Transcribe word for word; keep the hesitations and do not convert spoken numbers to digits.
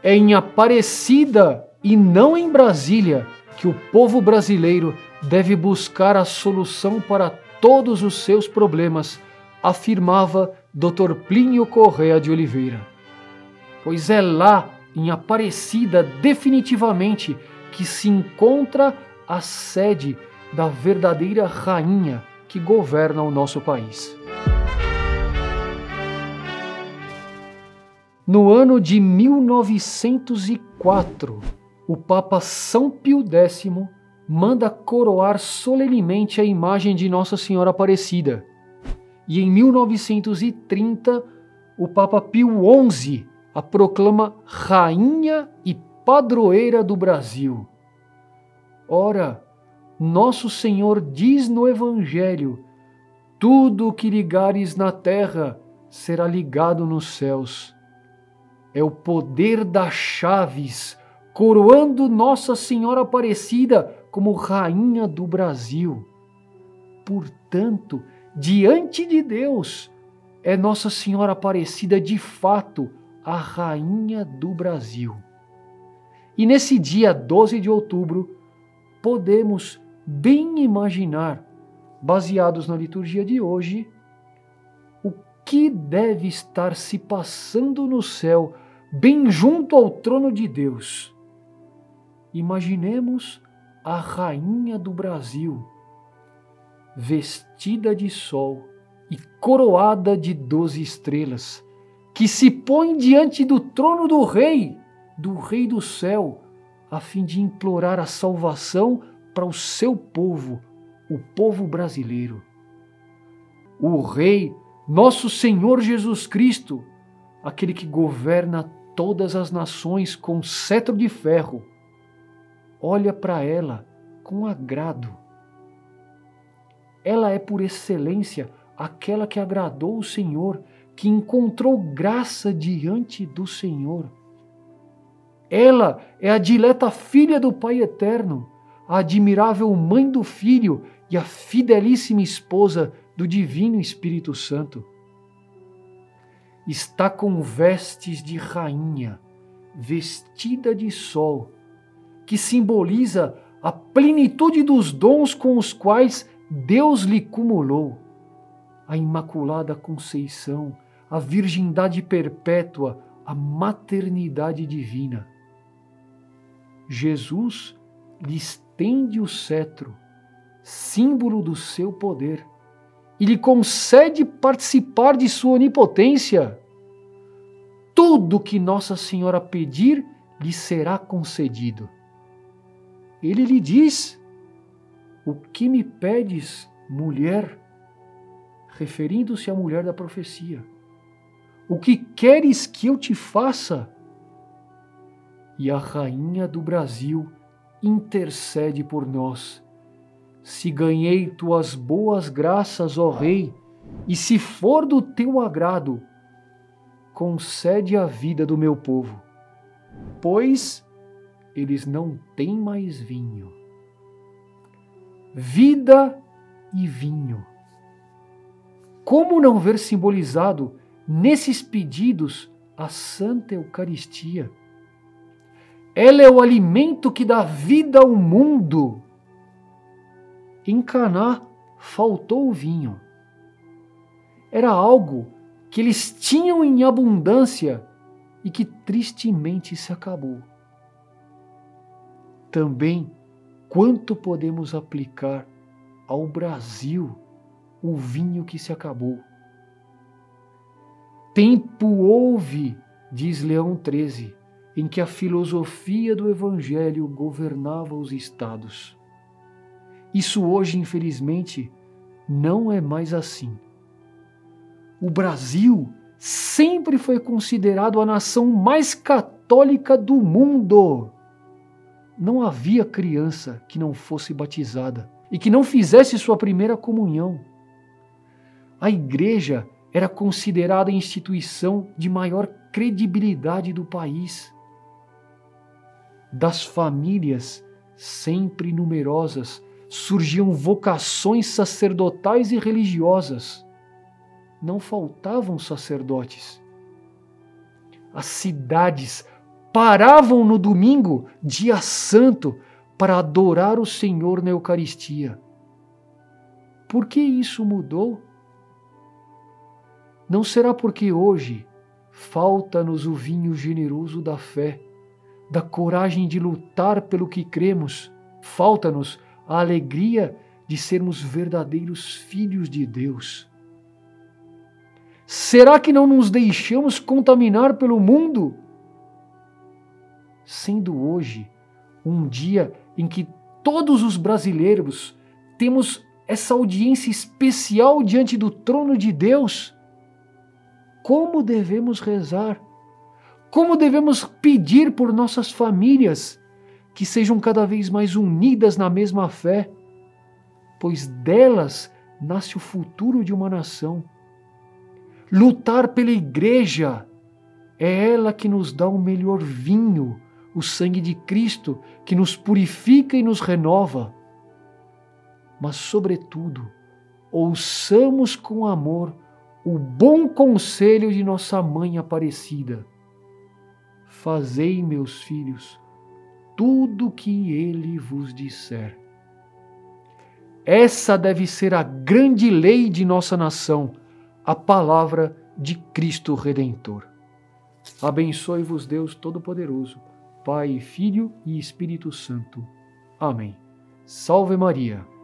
É em Aparecida e não em Brasília que o povo brasileiro deve buscar a solução para todos os seus problemas, afirmava doutor Plínio Corrêa de Oliveira. Pois é lá, em Aparecida, definitivamente, que se encontra a sede da verdadeira rainha que governa o nosso país. No ano de mil novecentos e quatro, o Papa São Pio X manda coroar solenemente a imagem de Nossa Senhora Aparecida. E em mil novecentos e trinta, o Papa Pio onze a proclama Rainha e Padroeira do Brasil. Ora, Nosso Senhor diz no Evangelho: tudo o que ligares na terra será ligado nos céus. É o poder das chaves, coroando Nossa Senhora Aparecida como Rainha do Brasil. Portanto, diante de Deus, é Nossa Senhora Aparecida de fato a Rainha do Brasil. E nesse dia doze de outubro, podemos bem imaginar, baseados na liturgia de hoje, o que deve estar se passando no céu, bem junto ao trono de Deus. Imaginemos a Rainha do Brasil, vestida de sol e coroada de doze estrelas, que se põe diante do trono do Rei, do Rei do céu, a fim de implorar a salvação para o seu povo, o povo brasileiro. O Rei, nosso Senhor Jesus Cristo, aquele que governa todas as nações com cetro de ferro, olha para ela com agrado. Ela é por excelência aquela que agradou o Senhor, que encontrou graça diante do Senhor. Ela é a dileta filha do Pai Eterno, a admirável mãe do Filho e a fidelíssima esposa do Divino Espírito Santo. Está com vestes de rainha, vestida de sol, que simboliza a plenitude dos dons com os quais Deus lhe cumulou. A Imaculada Conceição, a virgindade perpétua, a maternidade divina. Jesus lhe estende o cetro, símbolo do seu poder, e lhe concede participar de sua onipotência. Tudo que Nossa Senhora pedir lhe será concedido. Ele lhe diz: o que me pedes, mulher? Referindo-se à mulher da profecia. O que queres que eu te faça? E a Rainha do Brasil intercede por nós. Se ganhei tuas boas graças, ó Rei, e se for do teu agrado, concede a vida do meu povo, pois eles não têm mais vinho. Vida e vinho. Como não ver simbolizado nesses pedidos a Santa Eucaristia? Ela é o alimento que dá vida ao mundo. Em Caná faltou o vinho. Era algo que eles tinham em abundância e que tristemente se acabou. Também, quanto podemos aplicar ao Brasil o vinho que se acabou? Tempo houve, diz Leão treze, em que a filosofia do Evangelho governava os estados. Isso hoje, infelizmente, não é mais assim. O Brasil sempre foi considerado a nação mais católica do mundo. Não havia criança que não fosse batizada e que não fizesse sua primeira comunhão. A igreja era considerada a instituição de maior credibilidade do país. Das famílias, sempre numerosas, surgiam vocações sacerdotais e religiosas. Não faltavam sacerdotes. As cidades paravam no domingo, dia santo, para adorar o Senhor na Eucaristia. Por que isso mudou? Não será porque hoje falta-nos o vinho generoso da fé, da coragem de lutar pelo que cremos, falta-nos a alegria de sermos verdadeiros filhos de Deus? Será que não nos deixamos contaminar pelo mundo? Sendo hoje um dia em que todos os brasileiros temos essa audiência especial diante do trono de Deus, como devemos rezar? Como devemos pedir por nossas famílias que sejam cada vez mais unidas na mesma fé, pois delas nasce o futuro de uma nação. Lutar pela igreja é ela que nos dá o melhor vinho, o sangue de Cristo, que nos purifica e nos renova. Mas, sobretudo, ouçamos com amor o bom conselho de nossa Mãe Aparecida. Fazei, meus filhos, tudo o que Ele vos disser. Essa deve ser a grande lei de nossa nação, a palavra de Cristo Redentor. Abençoe-vos Deus Todo-Poderoso, Pai, Filho e Espírito Santo. Amém. Salve Maria!